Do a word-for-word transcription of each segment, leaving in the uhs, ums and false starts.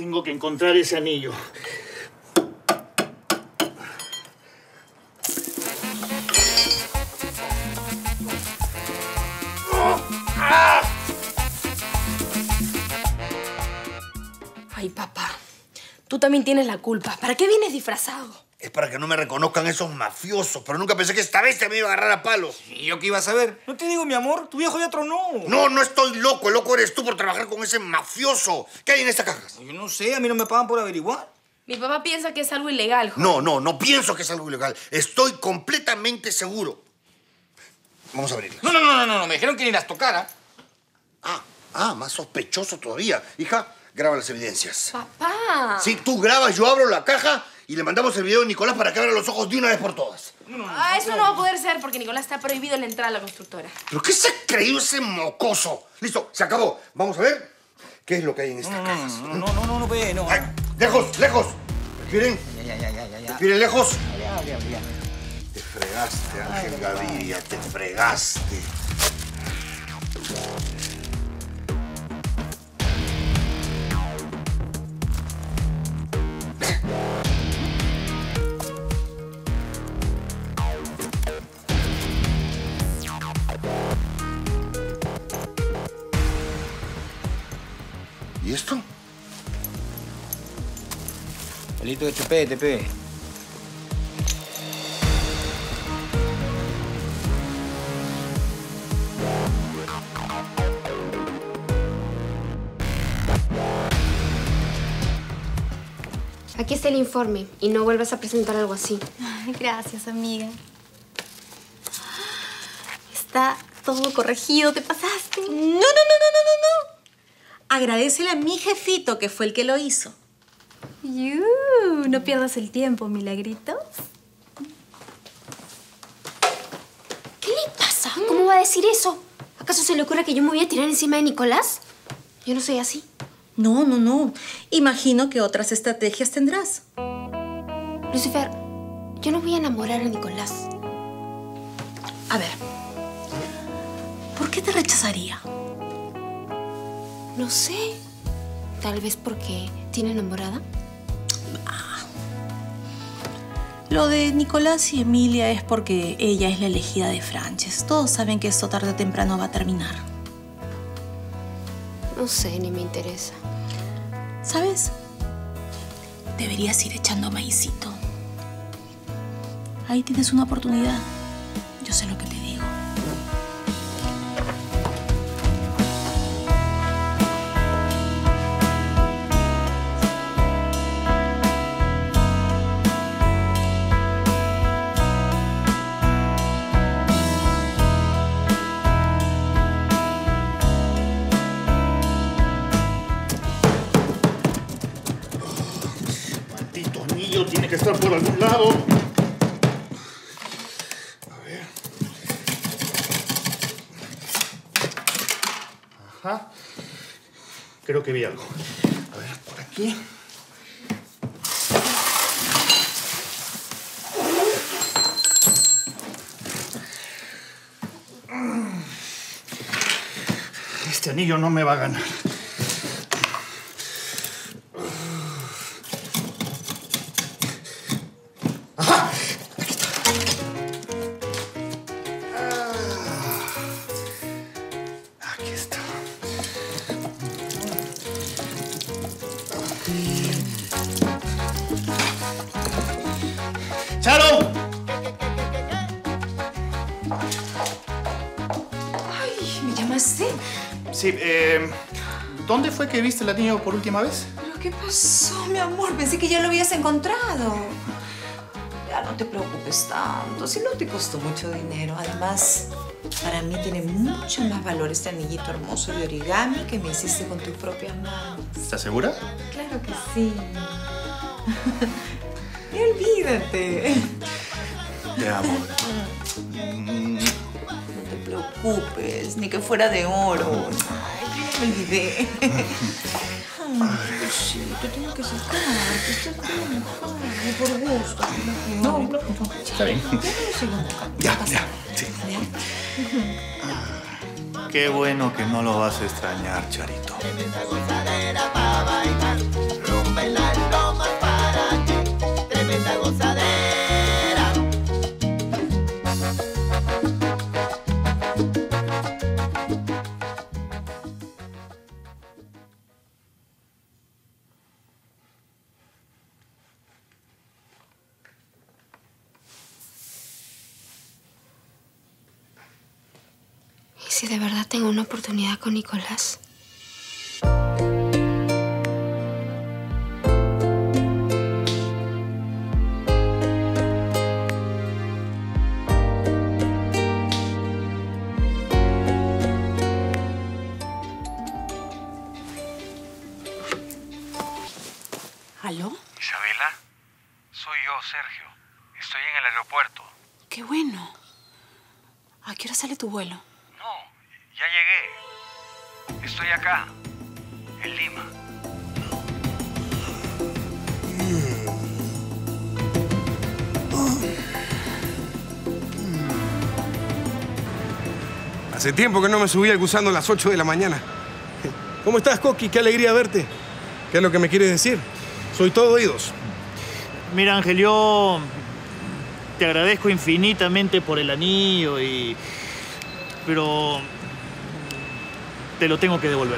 Tengo que encontrar ese anillo. Ay, papá. Tú también tienes la culpa. ¿Para qué vienes disfrazado? Es para que no me reconozcan esos mafiosos, pero nunca pensé que esta bestia me iba a agarrar a palos. ¿Y yo qué iba a saber? No te digo, mi amor, tu viejo ya tronó. No, no estoy loco. El loco eres tú por trabajar con ese mafioso. ¿Qué hay en esta caja? Yo no sé, a mí no me pagan por averiguar. Mi papá piensa que es algo ilegal, Jorge. No, no, no pienso que es algo ilegal. Estoy completamente seguro. Vamos a abrirla. No, no, no, no, no, no. Me dijeron que ni las tocara. Ah, ah, más sospechoso todavía. Hija, graba las evidencias. Papá. Si tú grabas, yo abro la caja y le mandamos el video a Nicolás para que abra los ojos de una vez por todas. No, no, no, ah, eso no va a poder ser porque Nicolás está prohibido la entrada a la constructora. ¿Pero qué se ha creído ese mocoso? Listo, se acabó. Vamos a ver qué es lo que hay en esta no, caja. No, no, no, no, no, ve, no. Ay, lejos, lejos. ¿Respiren? Ya, ya, ya, ya, ya. ¿Respiren lejos? Ya, ya, ya. Te fregaste, Ángel Gaviria, te fregaste. ¿Y esto? Pelito de chupete, pe. Aquí está el informe y no vuelvas a presentar algo así. Ay, gracias, amiga. Está todo corregido, ¿te pasaste? No, no, no, no, no, no, no. Agradécele a mi jefito que fue el que lo hizo. Yu, no pierdas el tiempo, Milagritos. ¿Qué le pasa? ¿Cómo va a decir eso? ¿Acaso se le ocurre que yo me voy a tirar encima de Nicolás? Yo no soy así. No, no, no. Imagino que otras estrategias tendrás. Lucifer, yo no voy a enamorar a Nicolás. A ver, ¿por qué te rechazaría? No sé. Tal vez porque tiene enamorada. Lo de Nicolás y Emilia es porque ella es la elegida de Frances. Todos saben que esto tarde o temprano va a terminar. No sé, ni me interesa. ¿Sabes? Deberías ir echando maicito. Ahí tienes una oportunidad. Yo sé lo que te digo. Tiene que estar por algún lado. A ver. Ajá. Creo que vi algo. A ver, por aquí. Este anillo no me va a ganar. ¡Sharon! Ay, ¿me llamaste? Sí, eh, ¿dónde fue que viste el anillo por última vez? ¿Pero qué pasó, mi amor? Pensé que ya lo habías encontrado. Ya no te preocupes tanto, si no te costó mucho dinero. Además, para mí tiene mucho más valor este anillito hermoso de origami que me hiciste con tus propias manos. ¿Estás segura? Claro que sí. Y olvídate. Te amo. No te preocupes, ni que fuera de oro. Ay, yo ya me olvidé. Ay, besito, tengo que sacarte. Estás bien enojada, por gusto. No, no, no. Está bien. Ya, ya, sí. Ah, qué bueno que no lo vas a extrañar, Charito. tremenda gozadera. ¿Y si de verdad tengo una oportunidad con Nicolás? ¿Aló? Isabela, soy yo, Sergio. Estoy en el aeropuerto. Qué bueno. ¿A qué hora sale tu vuelo? No, ya llegué. Estoy acá, en Lima. Hace tiempo que no me subí al gusano a las ocho de la mañana. ¿Cómo estás, Coqui? Qué alegría verte. ¿Qué es lo que me quieres decir? Soy todo oídos. Mira, Ángel, yo te agradezco infinitamente por el anillo y... pero te lo tengo que devolver.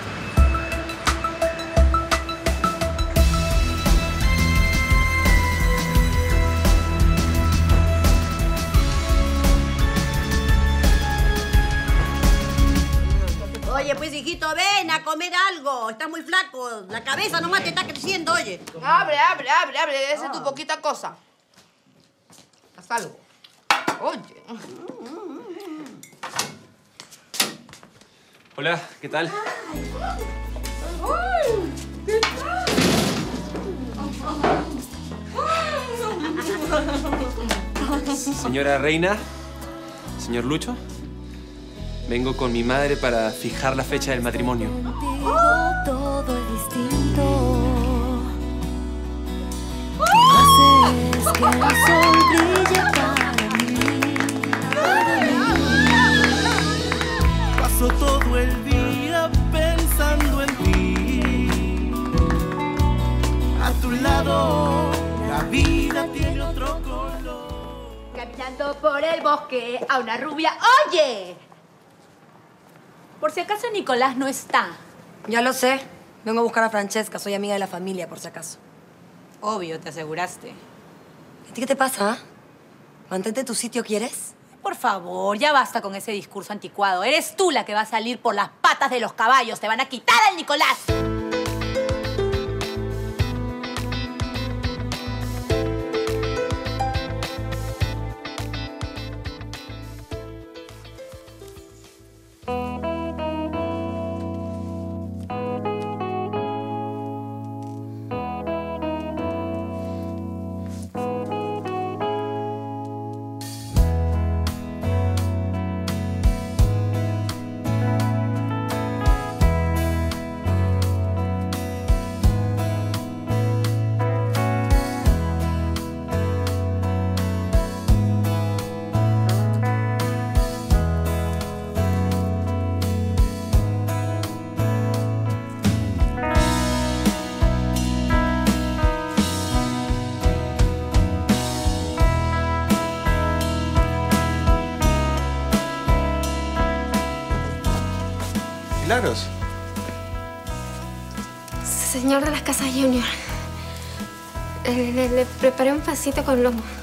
Oye, pues, hijito, ven a comer algo. Estás muy flaco. La cabeza nomás te está creciendo, oye. Abre, abre, abre, abre. Esa es tu poquita cosa. Haz algo. Oye. Hola, ¿qué tal? ¿Qué tal? Señora Reina, señor Lucho, vengo con mi madre para fijar la fecha del matrimonio. Contigo todo es distinto. Haces que el sol brille para mí, para mí. Paso todo el día pensando en ti. A tu lado la vida tiene otro color. Caminando por el bosque a una rubia. ¡Oye! Por si acaso Nicolás no está. Ya lo sé. Vengo a buscar a Francesca. Soy amiga de la familia, por si acaso. Obvio, te aseguraste. ¿A ti qué te pasa? Mantente tu sitio, ¿quieres? Por favor, ya basta con ese discurso anticuado. Eres tú la que va a salir por las patas de los caballos. Te van a quitar al Nicolás. Milagros. Señor de las Casas Junior, le, le- le preparé un pancito con lomo.